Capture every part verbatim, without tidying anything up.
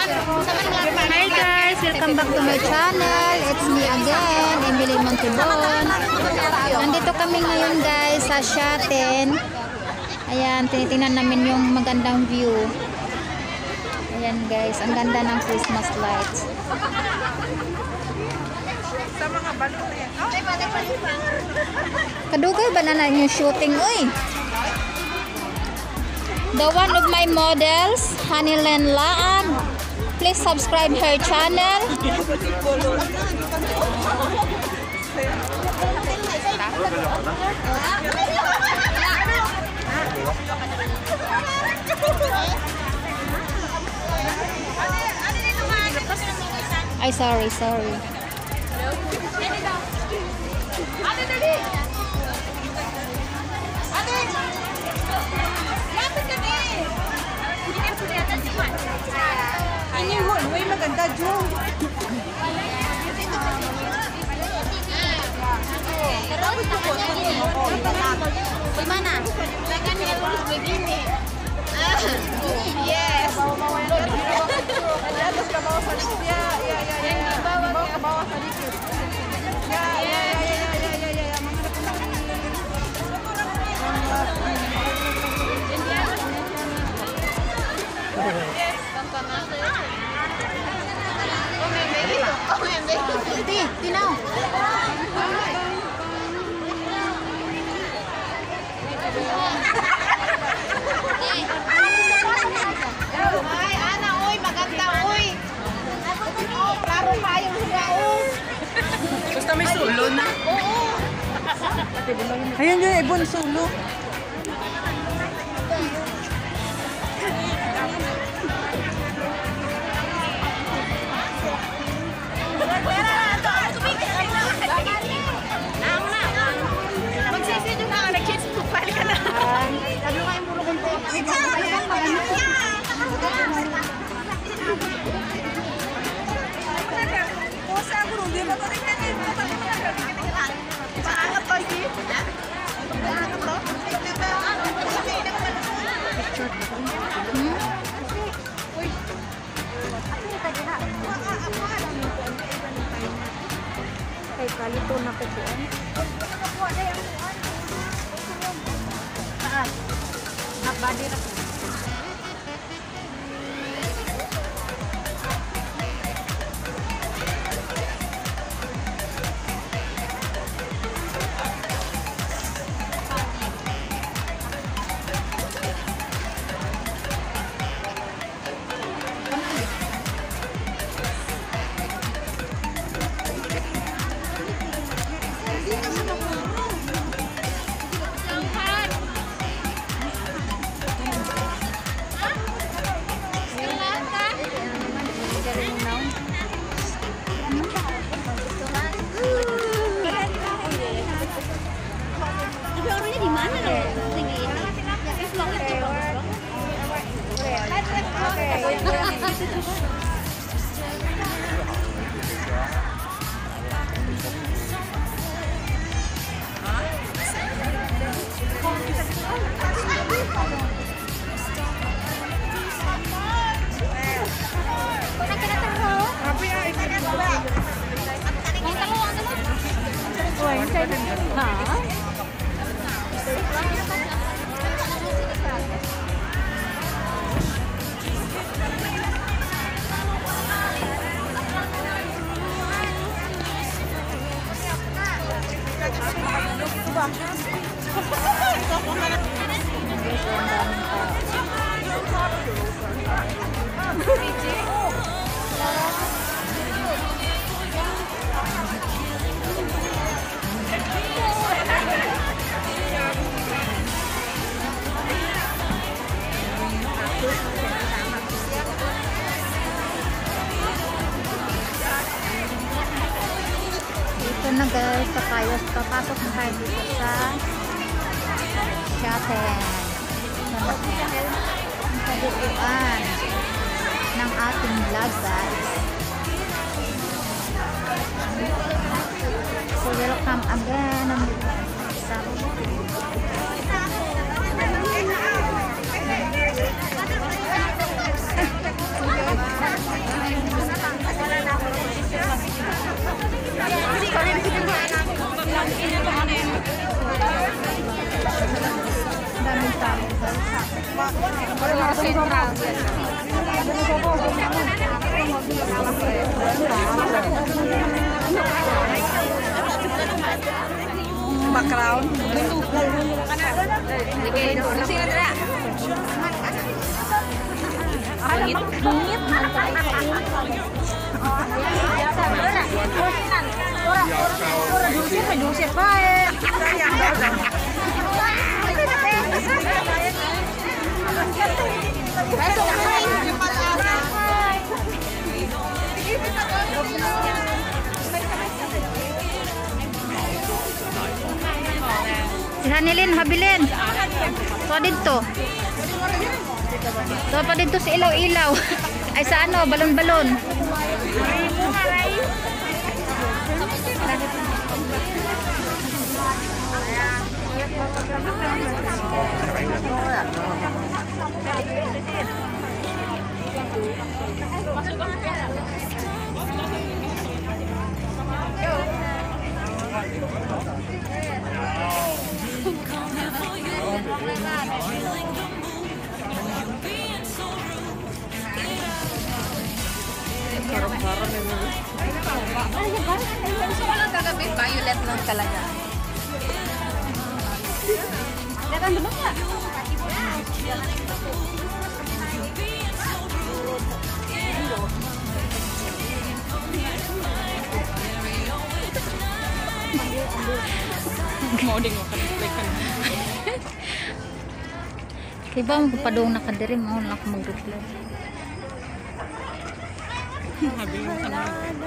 Hi guys, welcome back to my channel. It's me again, Emily Montibon. Nandito kami ngayon guys sa Shaten. Ayan, tinitingnan namin yung magandang view. Ayan guys, ang ganda ng Christmas lights. Sa mga balon na yan. Kadugay ba na na yung shooting? Uy! The one of my models, Hanilen Laan. Please subscribe her channel. Ay, sorry, sorry. Ini mo, uy, maganda, Jo. Terus tangannya gini. Gimana? Tangan harus begini. Yes. Atas ke bawah sedikit. Ya, ya, ya, ya. Di bawah ke bawah sedikit. Ya, ya, ya, ya, ya, ya, ya, ya. Yes, tonton aja. Oh, baby. Tinaw. Ay, ana, uy, maganda, uy. Klaro kayo sila, uy. Basta may sulo na. Oo. Ayun yung ibon sulo. Kay kalito na ko po. Saan? Nakbadi na ko. Ito na guys, papayos, papasok na tayo dito sa Shaten. Ang kabuuan ng ating vlog guys. So welcome again sa Sentral. Background. Sige, tara. Bungit, bungit. Dusir, dusir baik. Si Hanilin, habilin. So dito. So pa dito si ilaw-ilaw. Ay sa ano, balon-balon. Violet lang talaga. Dagan mo ba? Moding mo kan kan. Kay ba mo padung na kadiri mo lang ko mag-reply. Habi mo sana.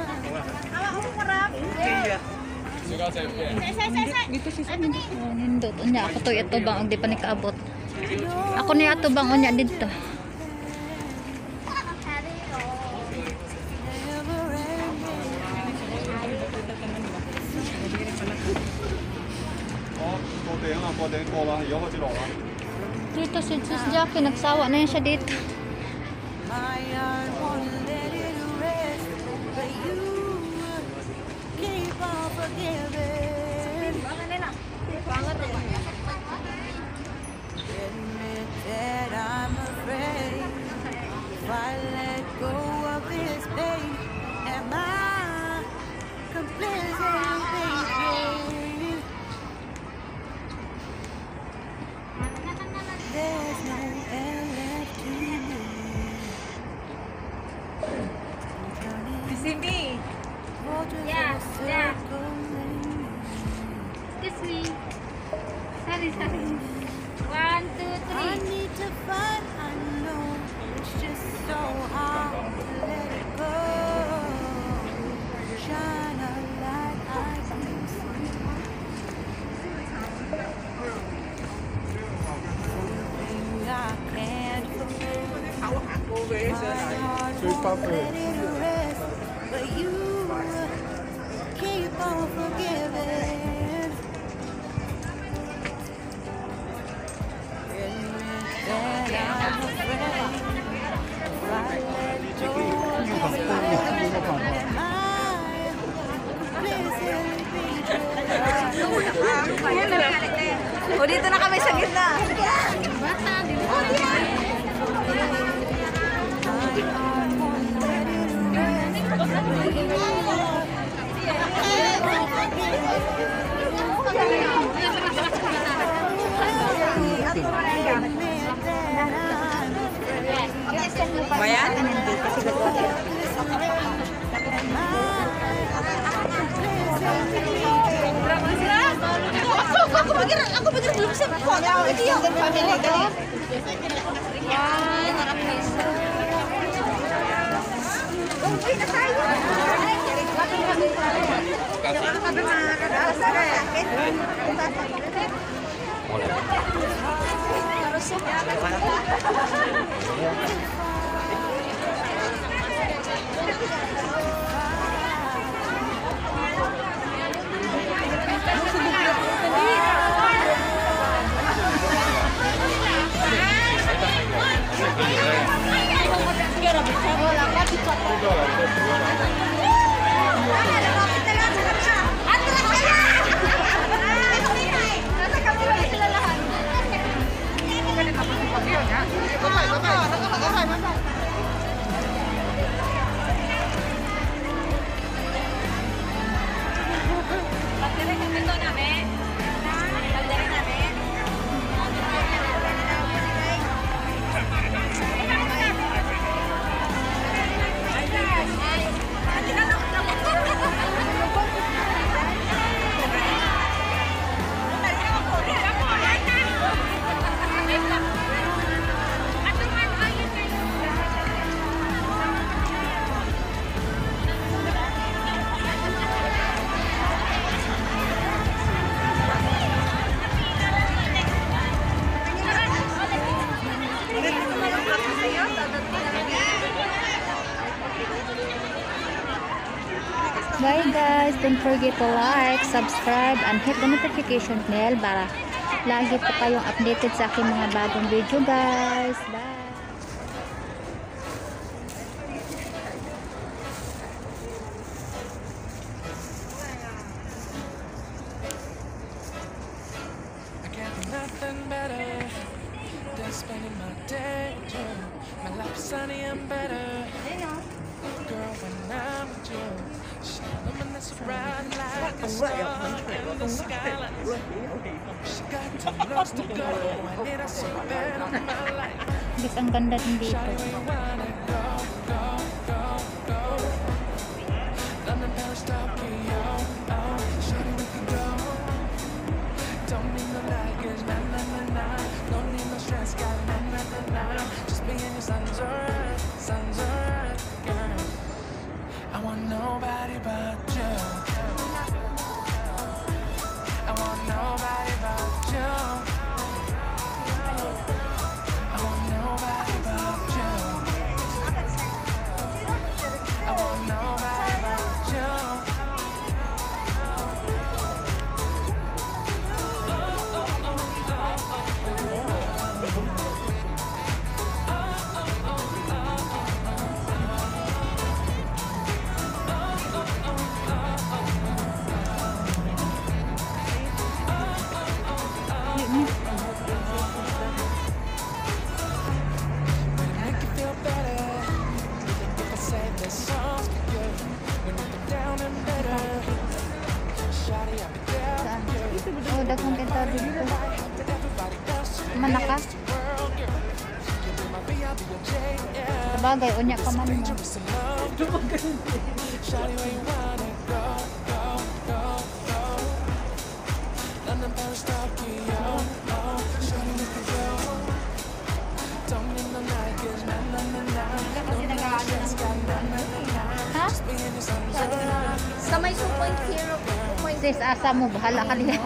Dito si Sam. Oh, nindot unya ako to ito bang og di pa ni kaabot. Ako ni ato bang unya didto. Dito si Sis Jackie nagsawa na yan siya dito. Cindy. Yeah, yeah. Excuse me. Sorry, sorry. One, two, three. I need to find, I know it's just so hard to let it go. Shine a light I can see. Something I can't forget. My heart won't let it rest, but you keep on forgiving. O dito na kami sa gitna. Bata, di ba? Bayan? Ako pikir, aku pikir belum siap kok. Itu yang family kali. Bye guys, don't forget to like, subscribe, and hit the notification bell para lagi po kayong updated sa aking mga bagong video guys. Bye! Nothing better than spending my day with you. My life's sunny and better, girl, when I'm with you. She's the woman that's bright like a star in the sky. She got two looks to go, I need her so bad in my life. Guys, ang ganda din dito. Shawty, where you wanna go, go, go, go? London, Paris, Tokyo, oh, shawty, we can go. Don't need no luggage, na na na na. Don't need no stress, got na na na na. Just be in your sun's alright, sun's alright, girl. I want nobody but you. I want nobody but you. I want nobody but you. I want nobody but you. Make you feel better if I say this song to you. When you get down and better, shawty, I'll be there for you. Oh, daghang pinto dito. That everybody else Mana ka? world, girl. You be my B, I'll be your J, yeah. Sabagay, unya ka man mo. Dangerous in love. Shawty, where you wanna go, go, go, go? London, Paris, Tokyo, oh, shawty, we can go. Don't need no luggage, na na na na. Don't need no stress, got na na na na. Ha? Just be in your sun's alright. Sa may two point zero. Sis, asa mo, bahala ka niya.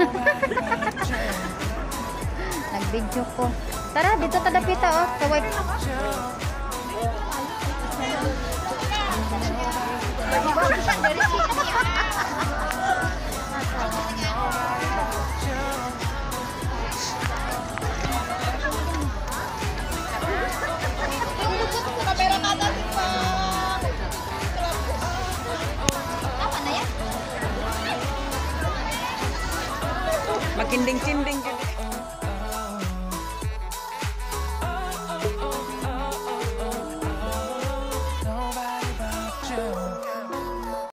Nag-video ko. Tara, dito tadapita oh. Kaway. Kamera ka natin pa. Tama na yan. Makinding-kinding.